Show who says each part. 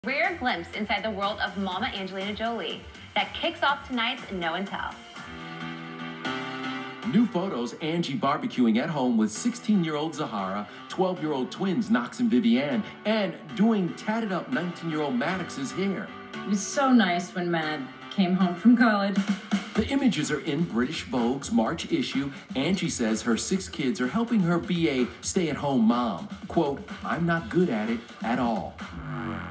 Speaker 1: Rare glimpse inside the world of Mama Angelina Jolie that kicks off tonight's No and Tell.
Speaker 2: New photos, Angie barbecuing at home with 16-year-old Zahara, 12-year-old twins Knox and Vivienne, and doing tatted-up 19-year-old Maddox's hair.
Speaker 3: It was so nice when Mad came home from college.
Speaker 2: The images are in British Vogue's March issue. Angie says her 6 kids are helping her be a stay-at-home mom. Quote, "I'm not good at it at all."